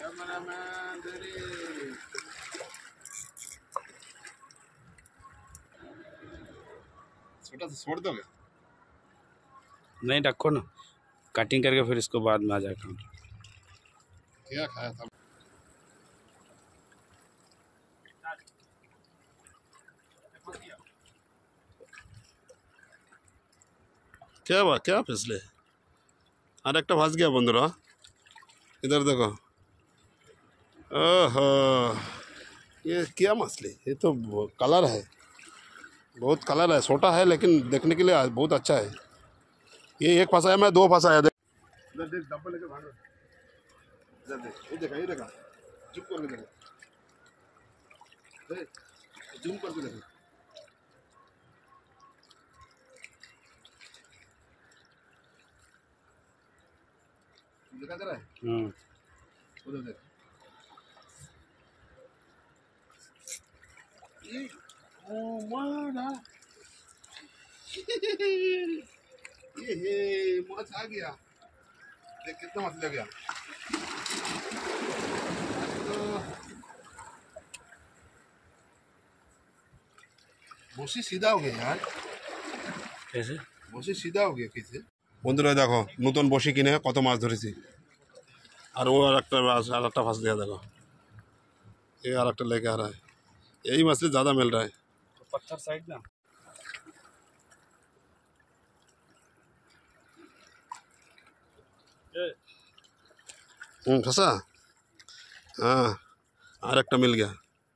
छोटा सा छोड़ दोगे? नहीं रखो ना, कटिंग करके फिर इसको बाद में आ जाएगा। क्या खाया था? क्या फिसले? আর একটা ফাঁস গিয়া বন্ধুরা, इधर देखो। ओहो, ये क्या मछली? ये तो कलर है, बहुत कलर है, छोटा है लेकिन देखने के लिए बहुत अच्छा है। ये एक फंसाया, मैं दो फंसाया। इधर देख, डब्बा लेके भाग रहा है। इधर देख, ये देखा, चुप करके देखो, जूम करके देखो। दिखा दे रहा है? उधर देख। ये माछ आ गया, देख कितना मछली आ गया। বসি सीधा हो गया यार। कैसे বসি सीधा हो गया कैसे? বন্ধুরা দেখো, নতুন বসি কিনে কত মাছ ধরেছি। আর ও আর একটা ফাঁস दिया देखो, ये और एक लेके आ रहा है। यही मछली ज़्यादा मिल रहा है। तो पत्थर साइड ना फंसा। हाँ, और एक मिल गया।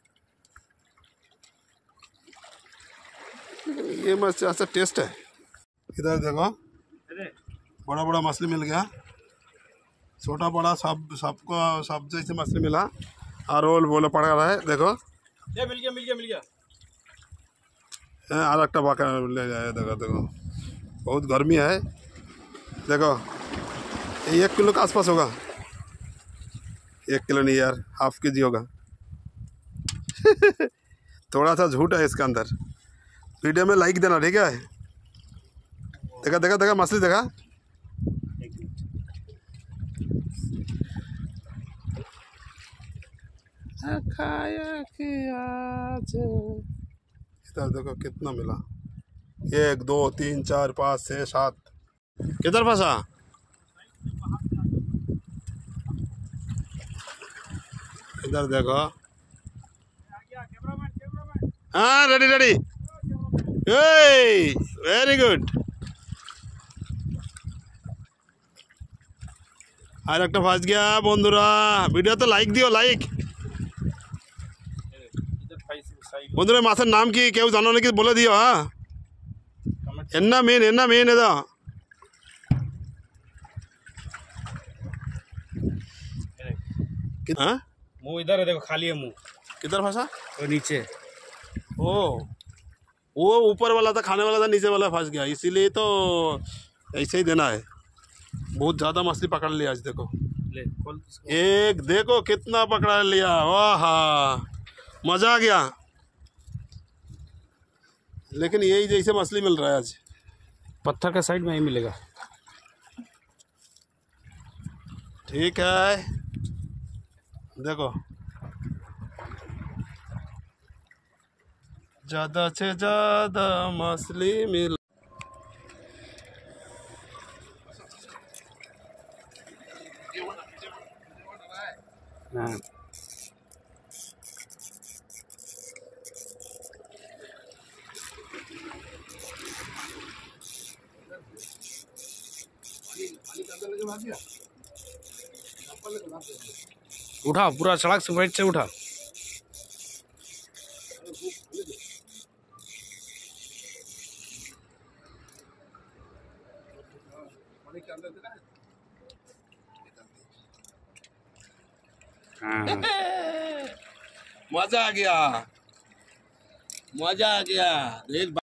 ये मछली अच्छा टेस्ट है। इधर देखो, बड़ा बड़ा मछली मिल गया, छोटा बड़ा सबको सब जैसे मछली मिला। और वो बोले पड़ रहा है, देखो ये मिल गया। और एक बाका ले जाए। देखो बहुत गर्मी है। देखो 1 किलो के आसपास होगा। 1 किलो नहीं यार, हाफ के जी होगा। थोड़ा सा झूठ है इसके अंदर। वीडियो में लाइक देना, ठीक है? देखा मछली देखा। खाया कि आज इधर देखो कितना मिला। 1 2 3 4 5 6 7। किधर फंसा? इधर देखो। हाँ, रेडी। Very good. আর একটা ফাঁস গিয়া বন্ধুরা। ভিডিও তো লাইক দিও, লাইক। বন্ধুরা মাছের নাম কি কেউ জানো নাকি বলে দিও। হ্যাঁ, এন্না মেন এদা। हाँ, मुंह इधर है, देखो खाली है मुंह। किधर फंसा? तो नीचे। ओ, वो ऊपर वाला था, खाने वाला था, नीचे वाला फंस गया। इसीलिए तो ऐसे ही देना है। बहुत ज़्यादा मछली पकड़ लिया आज। देखो ले खोल इसको। एक देखो कितना पकड़ा लिया। वाह, मज़ा आ गया। लेकिन यही जैसे मछली मिल रहा है आज। पत्थर का साइड में ही मिलेगा। ठीक है, देखो ज़्यादा से ज़्यादा मछली मिल। हाँ, उठा पूरा सड़क से साइड से उठा। हाँ, मजा आ गया, देख।